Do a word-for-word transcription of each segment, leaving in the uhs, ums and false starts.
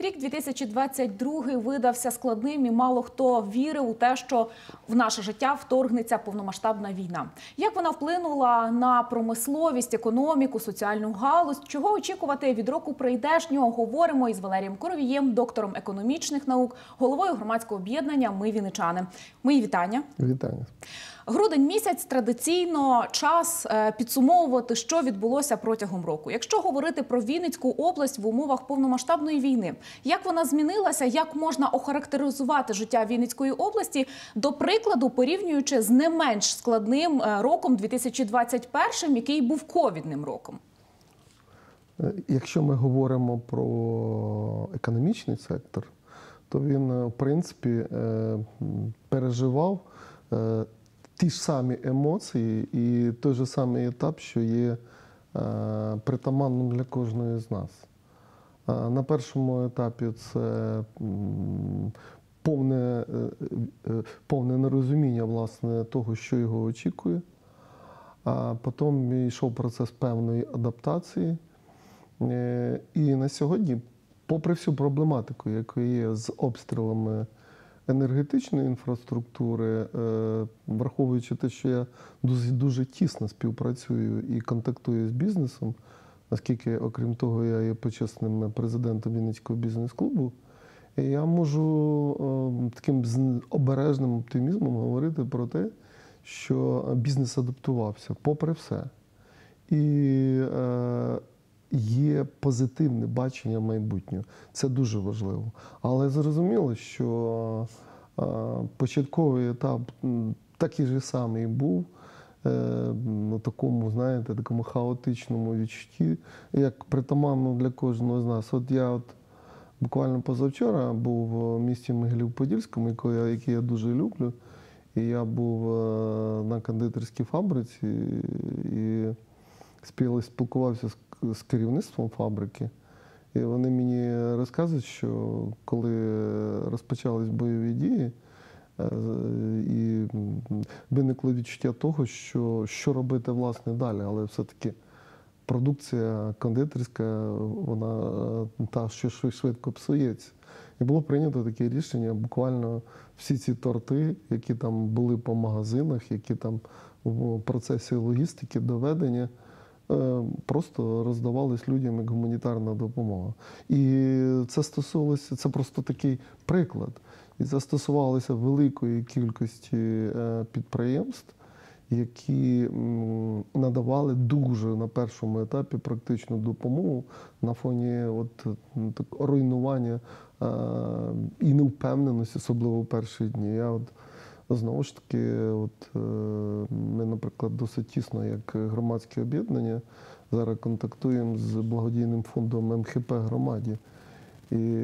Рік дві тисячі двадцять другий видався складним і мало хто вірив у те, що в наше життя вторгнеться повномасштабна війна. Як вона вплинула на промисловість, економіку, соціальну галузь? Чого очікувати від року прийдешнього? Говоримо із Валерієм Коровієм, доктором економічних наук, головою громадського об'єднання «Ми вінничани». Мої вітання. Вітання. Грудень місяць – традиційно час підсумовувати, що відбулося протягом року. Якщо говорити про Вінницьку область в умовах повномасштабної війни, як вона змінилася, як можна охарактеризувати життя Вінницької області, до прикладу, порівнюючи з не менш складним роком дві тисячі двадцять першим, який був ковідним роком? Якщо ми говоримо про економічний сектор, то він, в принципі, переживав ті ж самі емоції і той же самий етап, що є притаманним для кожної з нас. На першому етапі це повне, повне нерозуміння, власне, того, що його очікує. А потім йшов процес певної адаптації. І на сьогодні, попри всю проблематику, яка є з обстрілами енергетичної інфраструктури, враховуючи те, що я дуже, дуже тісно співпрацюю і контактую з бізнесом, оскільки, окрім того, я є почесним президентом Вінницького бізнес-клубу, я можу таким обережним оптимізмом говорити про те, що бізнес адаптувався, попри все. І е, є позитивне бачення майбутнього. Це дуже важливо. Але зрозуміло, що е, початковий етап такий же самий був, е, на такому, знаєте, такому хаотичному відчутті, як притаманно для кожного з нас. От я от буквально позавчора був в місті Могилів-Подільському, який я дуже люблю, і я був на кондитерській фабриці і спілкувався з керівництвом фабрики. І вони мені розказують, що коли розпочались бойові дії, і виникло відчуття того, що, що робити, власне, далі. Але все-таки продукція кондитерська, вона та, що швидко псується. І було прийнято таке рішення, буквально всі ці торти, які там були по магазинах, які там в процесі логістики доведення, просто роздавались людям як гуманітарна допомога. І це стосувалося, це просто такий приклад. І це стосувалося великої кількості підприємств, які надавали дуже на першому етапі практичну допомогу на фоні от, так, руйнування і невпевненості, особливо в перші дні. Я от, знову ж таки, от, ми, наприклад, досить тісно, як громадське об'єднання, зараз контактуємо з благодійним фондом ем ха пе громаді. І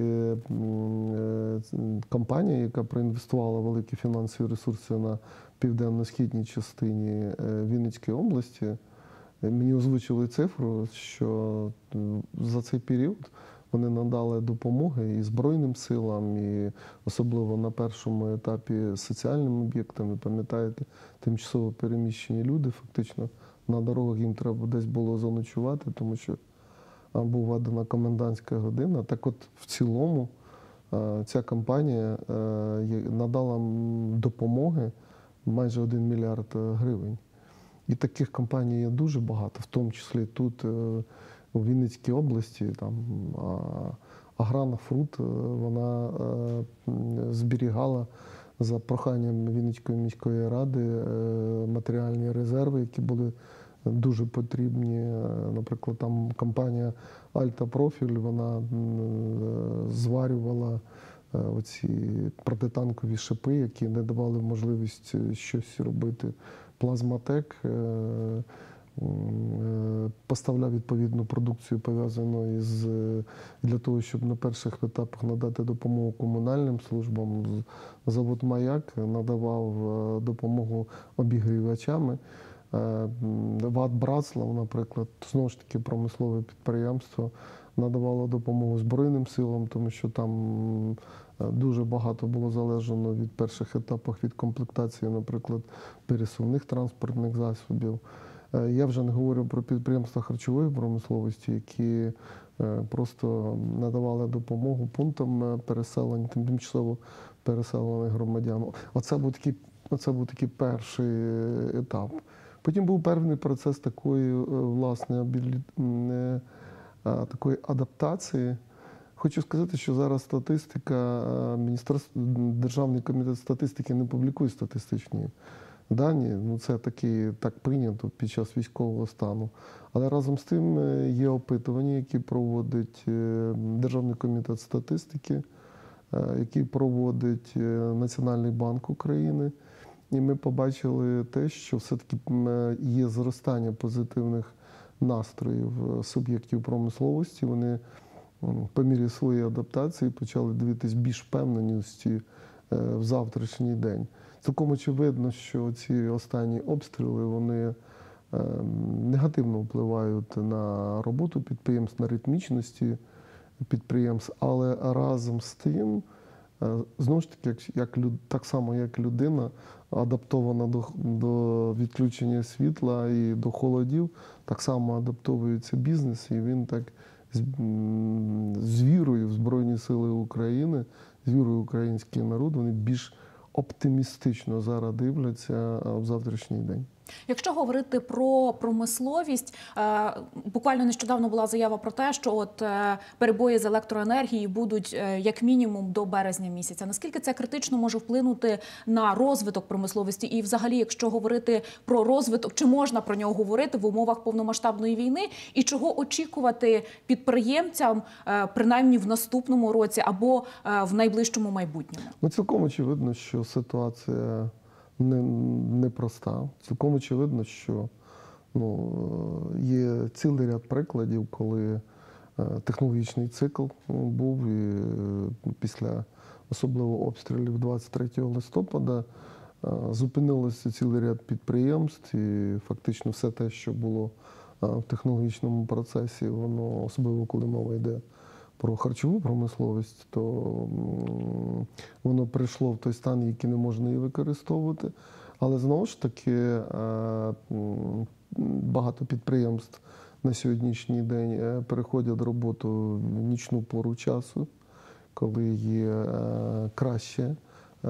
компанія, яка проінвестувала великі фінансові ресурси на південно-східній частині Вінницької області, мені озвучили цифру, що за цей період вони надали допомоги і Збройним силам, і особливо на першому етапі соціальним об'єктам. Ви пам'ятаєте, тимчасово переміщені люди, фактично на дорогах їм треба десь було заночувати, тому що була введена комендантська година. Так от, в цілому, ця компанія надала допомоги майже один мільярд гривень. І таких компаній є дуже багато, в тому числі тут, у Вінницькій області, там, Аграна Фрут, вона зберігала за проханням Вінницької міської ради матеріальні резерви, які були дуже потрібні. Наприклад, там компанія Альта Профіль, вона зварювала оці протитанкові шипи, які не давали можливість щось робити. Плазматек поставляв відповідну продукцію, пов'язану із, для того, щоб на перших етапах надати допомогу комунальним службам. Завод «Маяк» надавав допомогу обігрівачами. ВАТ «Братслав», наприклад, знову ж таки промислове підприємство, надавало допомогу Збройним силам, тому що там дуже багато було залежно від перших етапів від комплектації, наприклад, пересувних транспортних засобів. Я вже не говорю про підприємства харчової промисловості, які е, просто надавали допомогу пунктам е, переселення, тимчасово переселених громадян. Оце був такий, оце був такий перший етап. Потім був певний процес такої, е, власне, абілі- е, е, такої адаптації. Хочу сказати, що зараз статистика, е, Міністерство, Державний комітет статистики не публікує статистичні дані. Ну, це такі, так прийнято під час військового стану. Але разом з тим е, є опитування, які проводить е, Державний комітет статистики, е, який проводить е, Національний банк України. І ми побачили те, що все-таки м, є зростання позитивних настроїв е, суб'єктів промисловості. Вони м, по мірі своєї адаптації почали дивитись більш впевненості е, в завтрашній день. Цілком очевидно, що ці останні обстріли вони е, негативно впливають на роботу підприємств, на ритмічності підприємств, але разом з тим, е, знову ж таки, як, як, люд- так само як людина адаптована до, до відключення світла і до холодів, так само адаптовується бізнес, і він так з, м, з вірою в Збройні Сили України, з вірою в український народ, вони більш оптимістично зараз дивляться в завтрашній день. Якщо говорити про промисловість, е, буквально нещодавно була заява про те, що от е, перебої з електроенергією будуть е, як мінімум до березня місяця. Наскільки це критично може вплинути на розвиток промисловості? І взагалі, якщо говорити про розвиток, чи можна про нього говорити в умовах повномасштабної війни? І чого очікувати підприємцям, е, принаймні в наступному році або е, в найближчому майбутньому? Ну, цілком очевидно, що ситуація не, непроста. Цілком очевидно, що ну, є цілий ряд прикладів, коли е, технологічний цикл був і е, після особливо обстрілів двадцять третього листопада е, зупинилося цілий ряд підприємств, і фактично все те, що було е, в технологічному процесі, воно, особливо коли мова йде про харчову промисловість, то м, воно прийшло в той стан, який не можна її використовувати. Але знову ж таки е, м, багато підприємств на сьогоднішній день е, переходять роботу в нічну пору часу, коли є е, краще е,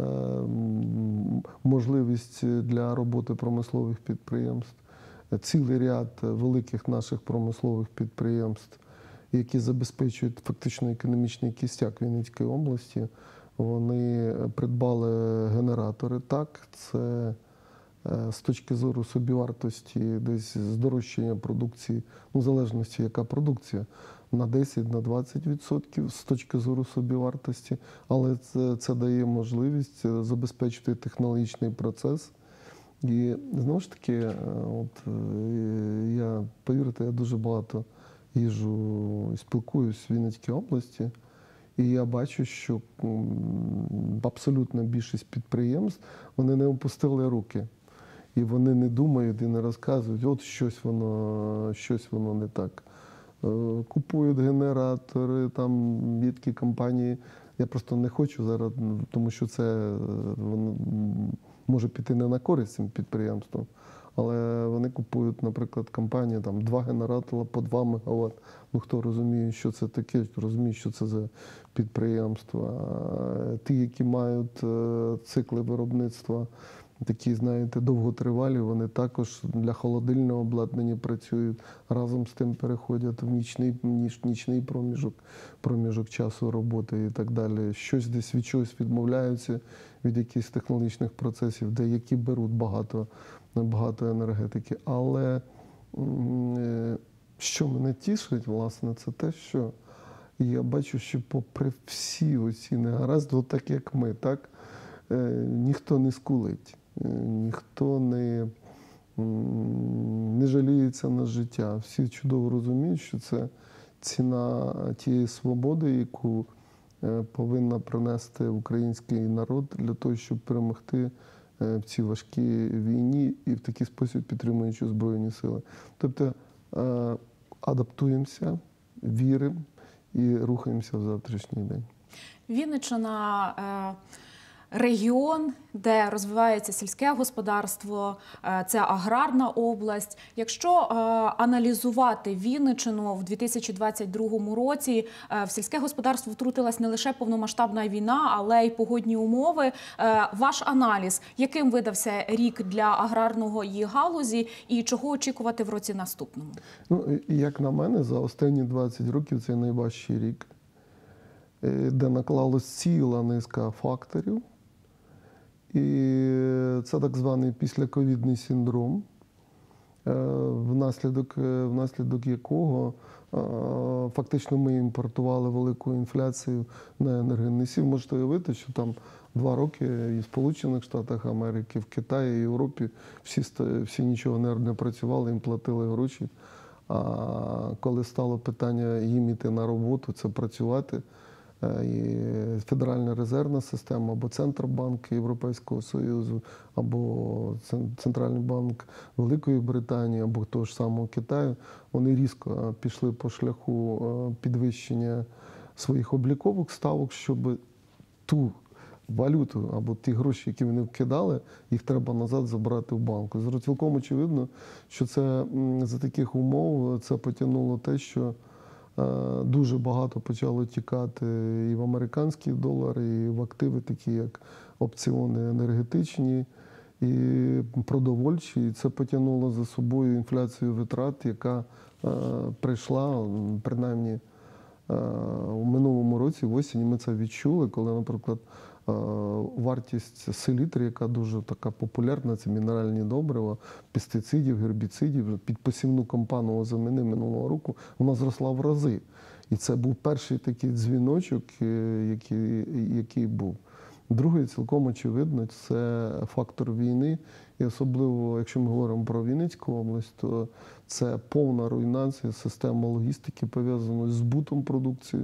м, можливість для роботи промислових підприємств. Цілий ряд великих наших промислових підприємств, які забезпечують фактично економічний кістяк Вінницької області, вони придбали генератори. Так, це е, з точки зору собівартості, десь здорожчання продукції, ну, в залежності, яка продукція, на десять-двадцять відсотків з точки зору собівартості, але це, це дає можливість забезпечити технологічний процес. І знову ж таки, е, от, е, я, повірте, я дуже багато їжджу і спілкуюсь в Вінницькій області, і я бачу, що абсолютна більшість підприємств, вони не опустили руки. І вони не думають і не розказують, от щось воно, щось воно не так. Купують генератори, там є такі компанії. Я просто не хочу зараз, тому що це воно може піти не на користь цим підприємствам. Але вони купують, наприклад, компанії там два генератора по два мегаватт. Ну, хто розуміє, що це таке, розуміє, що це за підприємства. Ті, які мають цикли виробництва, такі, знаєте, довготривалі, вони також для холодильного обладнання працюють, разом з тим переходять в нічний, ніч, нічний проміжок, проміжок часу роботи і так далі. Щось десь від чогось відмовляються, від якихось технологічних процесів, де які беруть багато, багато енергетики. Але що мене тішить, власне, це те, що я бачу, що попри всі оці негаразди, от так як ми, так, ніхто не скулить. Ніхто не, не жаліється на життя. Всі чудово розуміють, що це ціна тієї свободи, яку повинна принести український народ для того, щоб перемогти в цій важкій війні і в такий спосіб підтримуючи Збройні Сили. Тобто адаптуємося, віримо і рухаємося в завтрашній день. Вінниччина регіон, де розвивається сільське господарство, це аграрна область. Якщо аналізувати Вінниччину в дві тисячі двадцять другому році, в сільське господарство втрутилась не лише повномасштабна війна, але й погодні умови. Ваш аналіз, яким видався рік для аграрної галузі і чого очікувати в році наступному? Ну, як на мене, за останні двадцять років це найважчий рік, де наклалась ціла низка факторів. І це так званий післяковідний синдром, внаслідок, внаслідок якого фактично ми імпортували велику інфляцію на енергоносії. Можете уявити, що там два роки і в Сполучених Штатах Америки, в Китаї, і Європі всі, всі нічого не, не працювали, їм платили гроші. А коли стало питання їм іти на роботу, це працювати, і Федеральна резервна система, або Центробанк Європейського Союзу, або Центральний банк Великої Британії, або того ж самого Китаю, вони різко пішли по шляху підвищення своїх облікових ставок, щоб ту валюту або ті гроші, які вони вкидали, їх треба назад забрати в банку. Цілком очевидно, що це за таких умов це потягнуло те, що дуже багато почало тікати і в американський долар, і в активи, такі як опціони енергетичні і продовольчі. І це потягнуло за собою інфляцію витрат, яка прийшла, принаймні, у минулому році, в осені ми це відчули, коли, наприклад, вартість селітри, яка дуже така популярна, це мінеральні добрива, пестицидів, гербіцидів, під посівну кампанію озимини минулого року, вона зросла в рази. І це був перший такий дзвіночок, який, який був. Другий, цілком очевидно, це фактор війни. І особливо, якщо ми говоримо про Вінницьку область, то це повна руйнація системи логістики, пов'язаної з збутом продукції.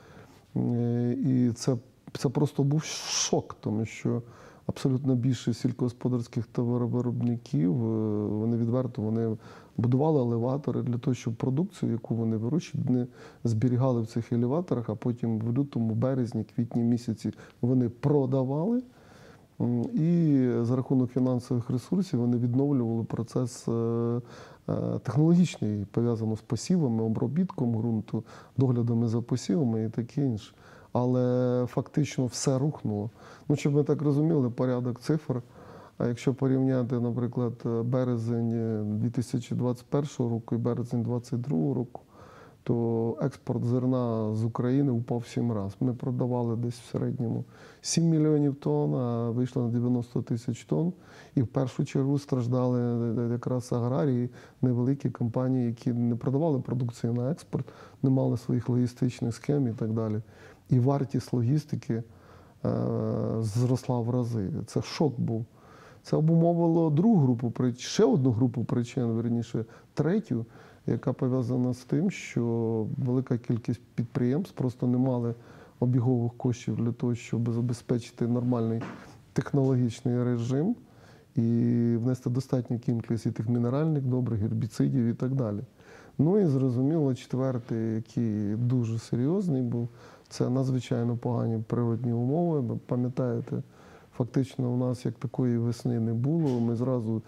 І це Це просто був шок, тому що абсолютно більшість сільськогосподарських товаровиробників, вони відверто вони будували елеватори для того, щоб продукцію, яку вони вирощують, не зберігали в цих елеваторах, а потім в лютому, березні, квітні місяці вони продавали. І за рахунок фінансових ресурсів вони відновлювали процес технологічний, пов'язаний з посівами, обробітком ґрунту, доглядами за посівами і таке інше. Але фактично все рухнуло. Ну, щоб ми так розуміли, порядок цифр. А якщо порівняти, наприклад, березень дві тисячі двадцять першого року і березень двадцять другого року, то експорт зерна з України упав в сім разів. Ми продавали десь в середньому сім мільйонів тонн, а вийшло на дев'яносто тисяч тонн. І в першу чергу страждали якраз аграрії, невеликі компанії, які не продавали продукцію на експорт, не мали своїх логістичних схем і так далі. І вартість логістики е, зросла в рази. Це шок був. Це обумовило другу групу причин, ще одну групу причин, верніше, третю, яка пов'язана з тим, що велика кількість підприємств просто не мали обігових коштів для того, щоб забезпечити нормальний технологічний режим і внести достатню кількість і тих мінеральних добрив, гербіцидів і так далі. Ну і зрозуміло, четвертий, який дуже серйозний був, це надзвичайно погані природні умови. Ви пам'ятаєте, фактично у нас як такої весни не було. Ми зразу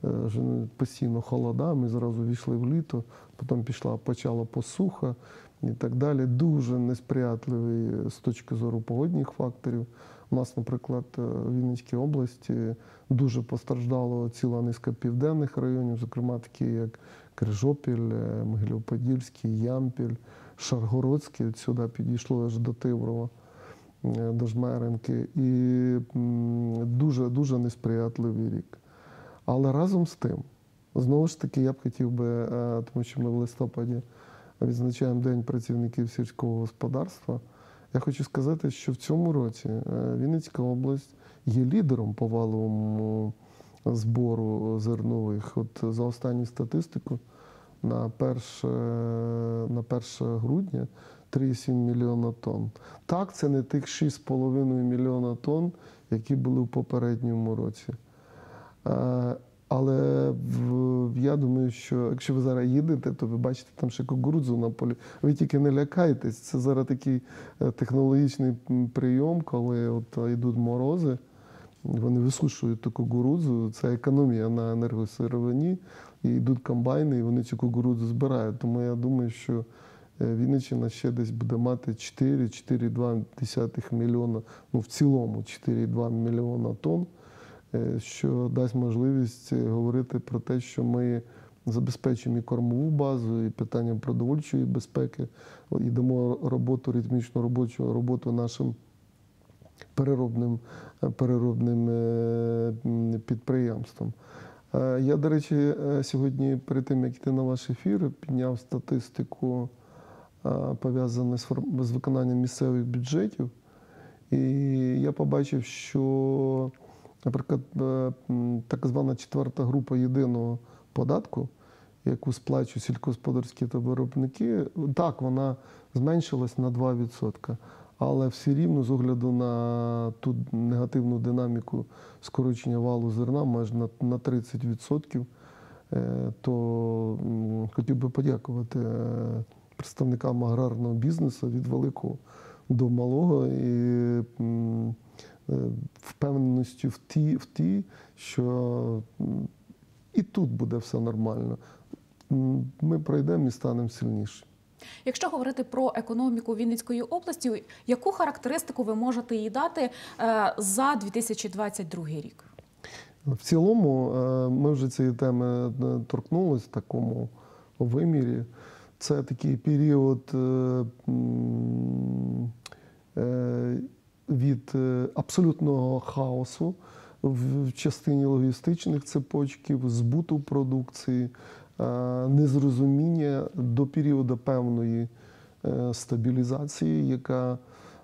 постійно холода, ми зразу війшли в літо, потім пішла, почала посуха і так далі. Дуже несприятливий з точки зору погодних факторів. У нас, наприклад, в Вінницькій області дуже постраждало ціла низка південних районів, зокрема такі як Крижопіль, Могилів-Подільський, Ямпіль, Шаргородський, от сюди підійшло аж до Тиврова, до Жмеринки. І дуже-дуже несприятливий рік. Але разом з тим, знову ж таки, я б хотів би, тому що ми в листопаді відзначаємо День працівників сільського господарства, я хочу сказати, що в цьому році Вінницька область є лідером по валовому збору зернових. От за останню статистику на перше грудня три цілих сім мільйона тонн. Так, це не тих шість цілих п'ять мільйона тонн, які були в попередньому році. Але я думаю, що якщо ви зараз їдете, то ви бачите там ще кукурудзу на полі. Ви тільки не лякайтесь. Це зараз такий технологічний прийом, коли от йдуть морози. Вони висушують ту кукурудзу, це економія на енергосировині, і йдуть комбайни, і вони цю кукурудзу збирають. Тому я думаю, що Вінниччина ще десь буде мати чотири - чотири цілих дві десятих мільйона, ну в цілому чотири цілих дві десятих мільйона тонн, що дасть можливість говорити про те, що ми забезпечимо і кормову базу, і питанням продовольчої безпеки, і дамо роботу, ритмічну робочу роботу нашим переробним, переробним підприємствам. Я, до речі, сьогодні, перед тим, як йти на ваш ефір, підняв статистику, пов'язану з виконанням місцевих бюджетів. І я побачив, що, наприклад, так звана четверта група єдиного податку, яку сплачують сільськогосподарські та виробники, так, вона зменшилась на два відсотки. Але все рівно, з огляду на ту негативну динаміку скорочення валу зерна майже на, на тридцять відсотків, то хотів би подякувати представникам аграрного бізнесу від великого до малого і впевненості в ті, в ті, що і тут буде все нормально. Ми пройдемо і станемо сильніші. Якщо говорити про економіку Вінницької області, яку характеристику ви можете їй дати за дві тисячі двадцять другий рік? В цілому, ми вже цієї теми торкнулися в такому вимірі. Це такий період від абсолютного хаосу в частині логістичних цепочків, збуту продукції, незрозуміння до періоду певної стабілізації, яка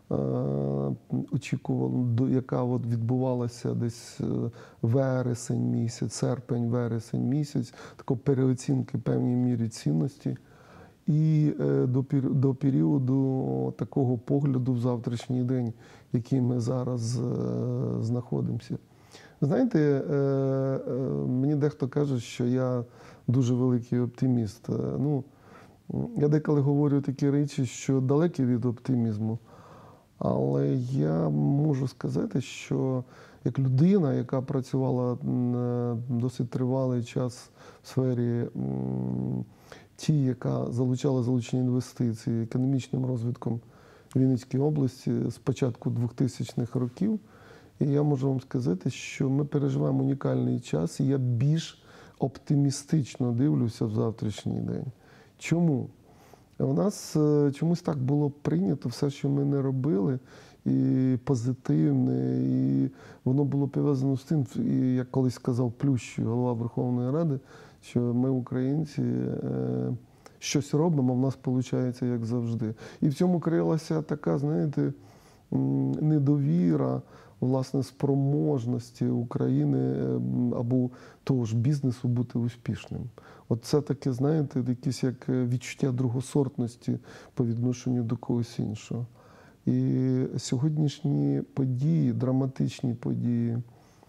очікувала, яка от відбувалася десь вересень місяць, серпень, вересень місяць, такої переоцінки в певній мірі цінності. І до, до періоду такого погляду в завтрашній день, в який ми зараз знаходимося. Знаєте, мені дехто каже, що я дуже великий оптиміст. Ну, я деколи говорю такі речі, що далекі від оптимізму. Але я можу сказати, що як людина, яка працювала досить тривалий час в сфері ті, яка залучала залучені інвестиції економічним розвитком Вінницької області з початку двохтисячних років, і я можу вам сказати, що ми переживаємо унікальний час, і я більш оптимістично дивлюся в завтрашній день. Чому? У нас чомусь так було прийнято все, що ми не робили, і позитивне, і воно було пов'язано з тим, і як колись сказав Плющ, голова Верховної Ради, що ми, українці, щось робимо, а в нас виходить, як завжди. І в цьому крилася така, знаєте, недовіра, власне, спроможності України або того ж бізнесу бути успішним. От це таке, знаєте, якесь як відчуття другосортності по відношенню до когось іншого. І сьогоднішні події, драматичні події,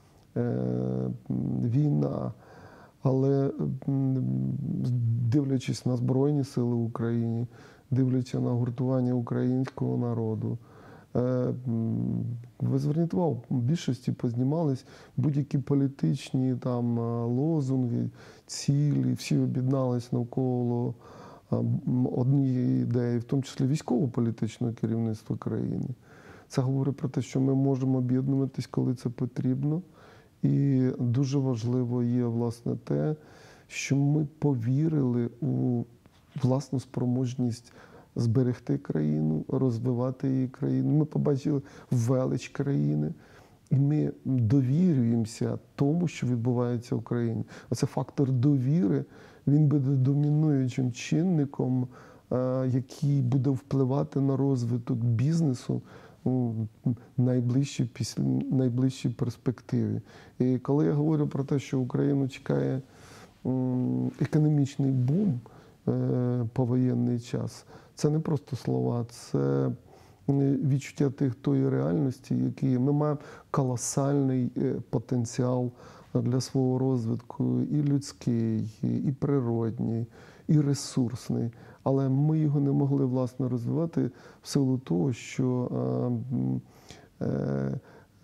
війна, але дивлячись на Збройні Сили в Україні, дивлячись на гуртування українського народу, ви зверніть увагу, в більшості познімались будь-які політичні там лозунги, цілі, всі об'єднались навколо однієї ідеї, в тому числі військово-політичного керівництва країни. Це говорить про те, що ми можемо об'єднуватись, коли це потрібно. І дуже важливо є, власне, те, що ми повірили у власну спроможність зберегти країну, розвивати її країну. Ми побачили велич країни, і ми довірюємося тому, що відбувається в Україні. Оце фактор довіри, він буде домінуючим чинником, який буде впливати на розвиток бізнесу у найближчій, після, найближчій перспективі. І коли я говорю про те, що Україну чекає економічний бум повоєнний час, це не просто слова, це відчуття тих тої реальності, які є. Ми маємо колосальний потенціал для свого розвитку, і людський, і природній, і ресурсний. Але ми його не могли, власне, розвивати в силу того, що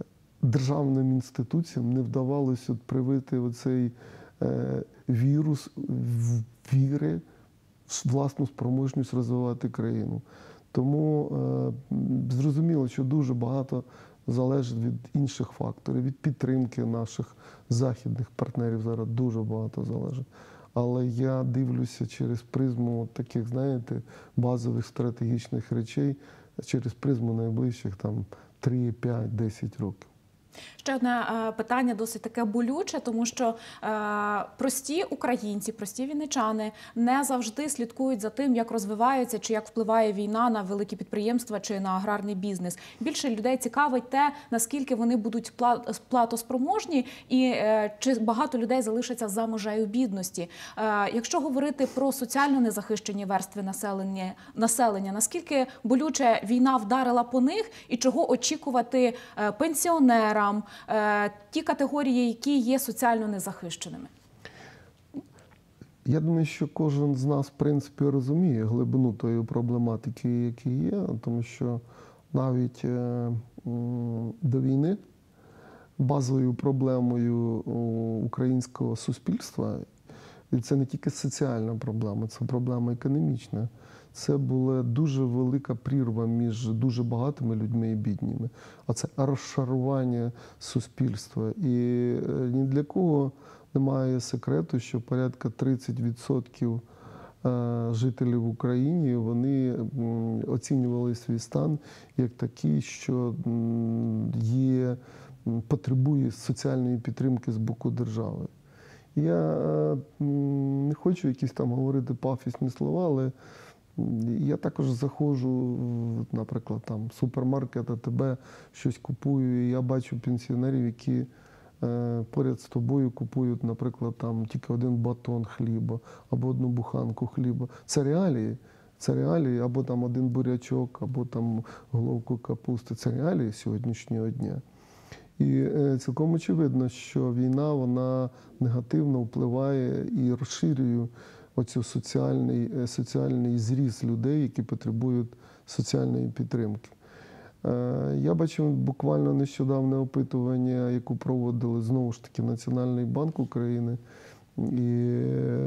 державним інституціям не вдавалося от привити оцей е, вірус в віри в власну спроможність розвивати країну. Тому е, зрозуміло, що дуже багато залежить від інших факторів, від підтримки наших західних партнерів зараз дуже багато залежить. Але я дивлюся через призму таких, знаєте, базових стратегічних речей, через призму найближчих там три, п'ять, десять років. Ще одне е, питання досить таке болюче, тому що е, прості українці, прості вінничани не завжди слідкують за тим, як розвивається чи як впливає війна на великі підприємства чи на аграрний бізнес. Більше людей цікавить те, наскільки вони будуть платоспроможні і е, чи багато людей залишаться за межею бідності. Е, якщо говорити про соціально незахищені верстви населення, населення, наскільки болюче війна вдарила по них і чого очікувати е, пенсіонерам, ті категорії, які є соціально незахищеними? Я думаю, що кожен з нас, в принципі, розуміє глибину тої проблематики, які є, тому що навіть до війни базовою проблемою українського суспільства, і це не тільки соціальна проблема, це проблема економічна. Це була дуже велика прірва між дуже багатими людьми і бідніми. А це розшарування суспільства. І ні для кого немає секрету, що порядка тридцять відсотків жителів в Україні, вони оцінювали свій стан як такий, що є, потребує соціальної підтримки з боку держави. Я не хочу якісь там говорити пафісні слова, але я також заходжу, наприклад, там, в супермаркет, АТБ, щось купую, і я бачу пенсіонерів, які е, поряд з тобою купують, наприклад, там, тільки один батон хліба або одну буханку хліба. Це реалії. Це реалії, або там один бурячок, або там головку капусти. Це реалії сьогоднішнього дня. І е, цілком очевидно, що війна, вона негативно впливає і розширює оцю соціальний, соціальний зріз людей, які потребують соціальної підтримки. Я бачив буквально нещодавне опитування, яку проводили знову ж таки Національний банк України, і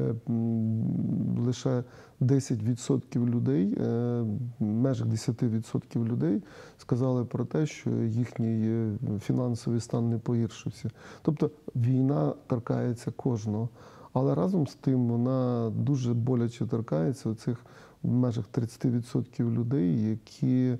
лише десять відсотків людей, в межах десять відсотків людей сказали про те, що їхній фінансовий стан не погіршився. Тобто війна торкається кожного. Але разом з тим вона дуже боляче торкається оцих в межах тридцять відсотків людей, які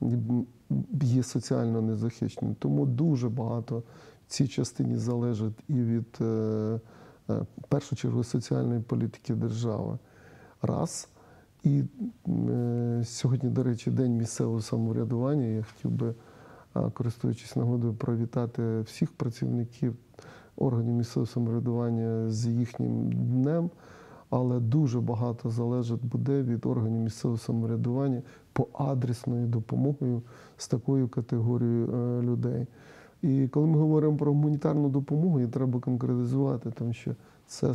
є соціально незахищені. Тому дуже багато в цій частині залежить і від, в першу чергу, соціальної політики держави. Раз. І сьогодні, до речі, День місцевого самоврядування. Я хотів би, користуючись нагодою, привітати всіх працівників органів місцевого самоврядування з їхнім днем, але дуже багато залежить буде від органів місцевого самоврядування по адресною допомогою з такою категорією людей. І коли ми говоримо про гуманітарну допомогу, її треба конкретизувати, тому що це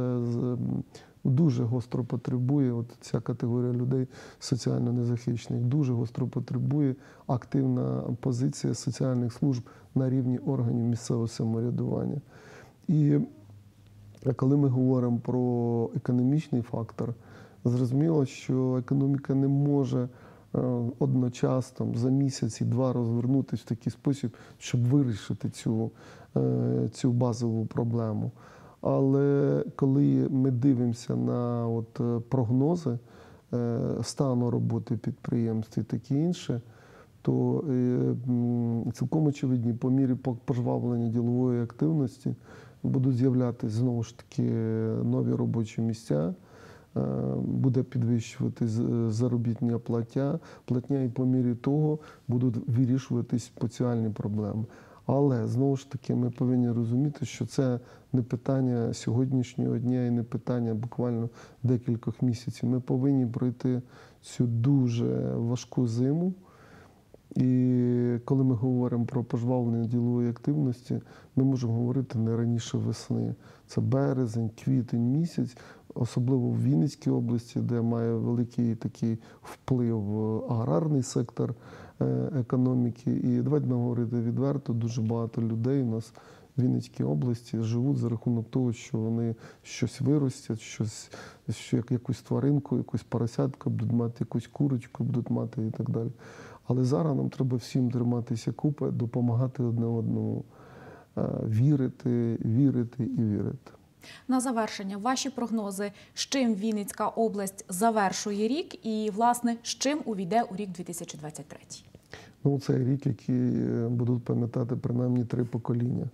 дуже гостро потребує, от ця категорія людей соціально незахищених, дуже гостро потребує активна позиція соціальних служб на рівні органів місцевого самоврядування. І коли ми говоримо про економічний фактор, зрозуміло, що економіка не може одночасно за місяць і два розвернутися в такий спосіб, щоб вирішити цю, цю базову проблему. Але коли ми дивимося на от прогнози стану роботи підприємств і таке інше, то цілком очевидні по мірі пожвавлення ділової активності будуть з'являтися знову ж таки нові робочі місця, буде підвищувати заробітня платня, платня і по мірі того будуть вирішуватись соціальні проблеми. Але, знову ж таки, ми повинні розуміти, що це не питання сьогоднішнього дня і не питання буквально декількох місяців. Ми повинні пройти цю дуже важку зиму, І коли ми говоримо про пожвавлення ділової активності, ми можемо говорити не раніше весни. Це березень, квітень місяць, особливо в Вінницькій області, де має великий такий вплив аграрний сектор економіки. І давайте говорити відверто, дуже багато людей у нас в Вінницькій області живуть за рахунок того, що вони щось виростять, щось, що якусь тваринку, якусь поросятку, будуть мати якусь курочку, будуть мати і так далі. Але зараз нам треба всім триматися купи, допомагати одне одному, вірити, вірити і вірити. На завершення, ваші прогнози, з чим Вінницька область завершує рік і, власне, з чим увійде у рік дві тисячі двадцять третій? Ну, це рік, який будуть пам'ятати принаймні три покоління.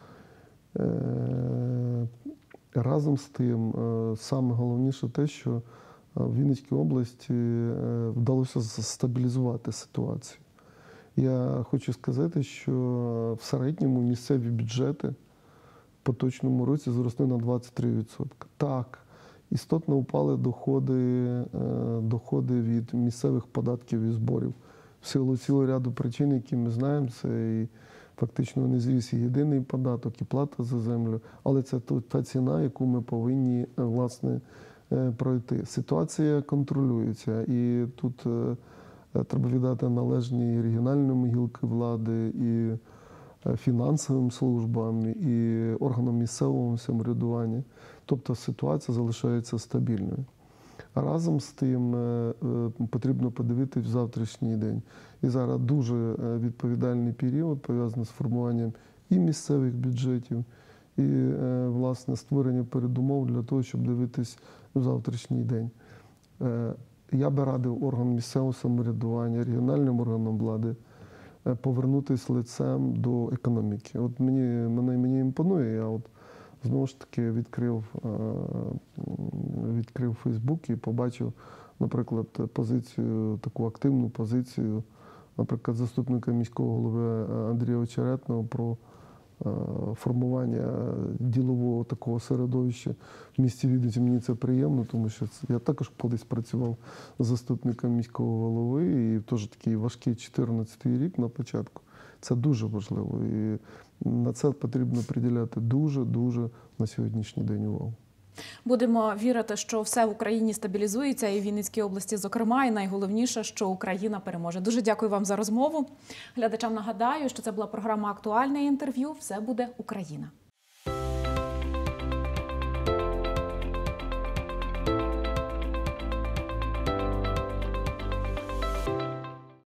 Разом з тим, саме головніше те, що в Вінницькій області вдалося стабілізувати ситуацію. Я хочу сказати, що в середньому місцеві бюджети в поточному році зросли на двадцять три відсотки. Так, істотно впали доходи, доходи від місцевих податків і зборів. В силу цілого ряду причин, які ми знаємо, це і фактично не звіз і єдиний податок, і плата за землю, але це та ціна, яку ми повинні, власне, пройти. Ситуація контролюється, і тут треба віддати належні регіональним гілки влади, і фінансовим службам, і органам місцевого самоврядування. Тобто ситуація залишається стабільною. А разом з тим потрібно подивитись в завтрашній день. І зараз дуже відповідальний період, пов'язаний з формуванням і місцевих бюджетів, і, власне, створення передумов для того, щоб дивитись в завтрашній день. Я би радив органам місцевого самоврядування, регіональним органам влади повернутися лицем до економіки. От мені, мене, мені імпонує, я от знову ж таки відкрив, відкрив Фейсбук і побачив, наприклад, позицію, таку активну позицію, наприклад, заступника міського голови Андрія Очеретного про формування ділового такого середовища в місті Вінниці. Мені це приємно, тому що я також колись працював заступником міського голови, і теж такий важкий чотирнадцятий рік на початку. Це дуже важливо, і на це потрібно приділяти дуже-дуже на сьогоднішній день увагу. Будемо вірити, що все в Україні стабілізується, і в Вінницькій області, зокрема, і найголовніше, що Україна переможе. Дуже дякую вам за розмову. Глядачам нагадаю, що це була програма «Актуальне інтерв'ю». Все буде Україна.